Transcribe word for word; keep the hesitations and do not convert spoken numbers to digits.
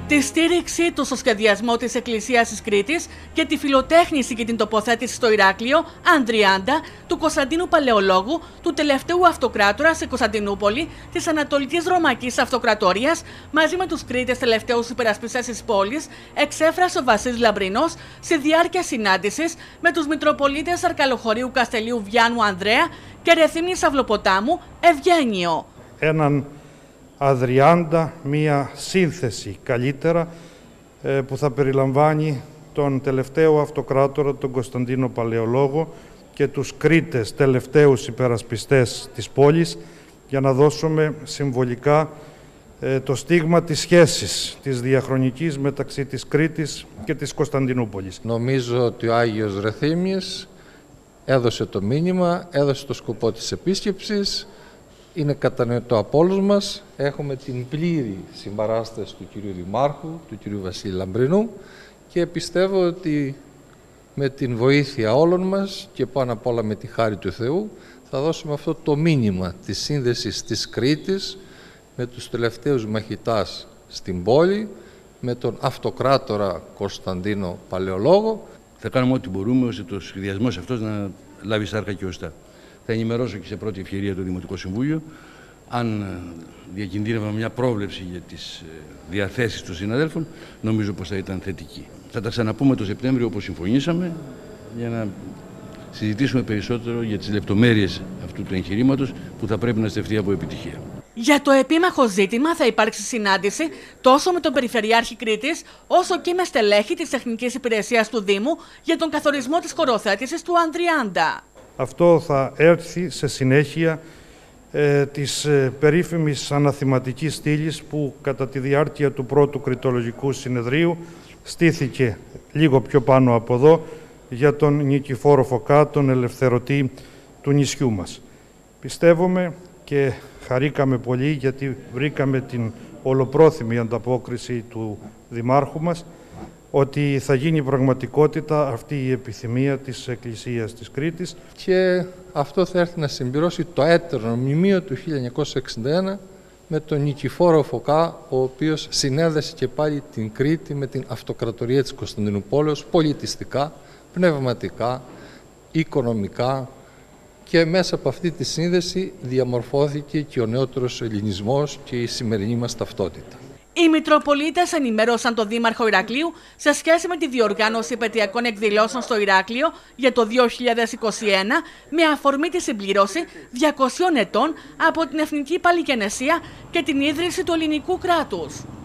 Τη στήριξή του στο σχεδιασμό της Εκκλησίας της Κρήτης και τη φιλοτέχνηση και την τοποθέτηση στο Ηράκλειο Ανδριάντα του Κωνσταντίνου Παλαιολόγου, του τελευταίου αυτοκράτορα σε Κωνσταντινούπολη της Ανατολικής Ρωμαϊκής Αυτοκρατορίας, μαζί με τους Κρήτες τελευταίους υπερασπιστές της πόλης, εξέφρασε ο Βασίλης Λαμπρινός στη διάρκεια συνάντησης με τους Μητροπολίτες Αρκαλοχωρίου Καστελίου Βιάννου Ανδρέα και Ρεθύμνης Αυλοποτάμου Ευγένιο. Έναν Αδριάντα, μία σύνθεση καλύτερα που θα περιλαμβάνει τον τελευταίο αυτοκράτορα, τον Κωνσταντίνο Παλαιολόγο, και τους Κρήτες τελευταίους υπερασπιστές της πόλης, για να δώσουμε συμβολικά το στίγμα της σχέσης της διαχρονικής μεταξύ της Κρήτης και της Κωνσταντινούπολης. Νομίζω ότι ο Άγιος Ρεθύμνης έδωσε το μήνυμα, έδωσε το σκοπό της επίσκεψης. Είναι κατανοητό από όλους μας. Έχουμε την πλήρη συμπαράσταση του κυρίου Δημάρχου, του κυρίου Βασίλη Λαμπρινού, και πιστεύω ότι με την βοήθεια όλων μας και πάνω απ' όλα με τη χάρη του Θεού θα δώσουμε αυτό το μήνυμα της σύνδεσης της Κρήτης με τους τελευταίους μαχητάς στην πόλη, με τον αυτοκράτορα Κωνσταντίνο Παλαιολόγο. Θα κάνουμε ό,τι μπορούμε ώστε το σχεδιασμός αυτός να λάβει σάρκα και οστά. Θα ενημερώσω και σε πρώτη ευκαιρία το Δημοτικό Συμβούλιο, αν διακινδύνευα μια πρόβλεψη για τις διαθέσεις των συναδέλφων, νομίζω πως θα ήταν θετική. Θα τα ξαναπούμε το Σεπτέμβριο όπως συμφωνήσαμε, για να συζητήσουμε περισσότερο για τις λεπτομέρειες αυτού του εγχειρήματος που θα πρέπει να στεφτεί από επιτυχία. Για το επίμαχο ζήτημα θα υπάρξει συνάντηση τόσο με τον Περιφερειάρχη Κρήτης, όσο και με στελέχη της Τεχνικής Υπηρεσίας του Δήμου για τον καθορισμό της χωροθέτησης του Ανδριάντα. Αυτό θα έρθει σε συνέχεια ε, της ε, περίφημης αναθηματικής στήλης που κατά τη διάρκεια του πρώτου κρητολογικού συνεδρίου στήθηκε λίγο πιο πάνω από εδώ για τον Νικηφόρο Φωκά, τον ελευθερωτή του νησιού μας. Πιστεύουμε και χαρήκαμε πολύ γιατί βρήκαμε την ολοπρόθυμη ανταπόκριση του Δημάρχου μας ότι θα γίνει πραγματικότητα αυτή η επιθυμία της Εκκλησίας της Κρήτης. Και αυτό θα έρθει να συμπληρώσει το έτερο μνημείο του χίλια εννιακόσια εξήντα ένα με τον Νικηφόρο Φωκά, ο οποίος συνέδεσε και πάλι την Κρήτη με την αυτοκρατορία της Κωνσταντινούπολης πολιτιστικά, πνευματικά, οικονομικά, και μέσα από αυτή τη σύνδεση διαμορφώθηκε και ο νεότερος ελληνισμός και η σημερινή μας ταυτότητα. Οι Μητροπολίτες ενημέρωσαν τον Δήμαρχο Ηρακλείου σε σχέση με τη διοργάνωση επαιτειακών εκδηλώσεων στο Ηράκλειο για το δύο χιλιάδες είκοσι ένα με αφορμή τη συμπλήρωση διακοσίων ετών από την Εθνική Παλιγενεσία και την ίδρυση του ελληνικού κράτους.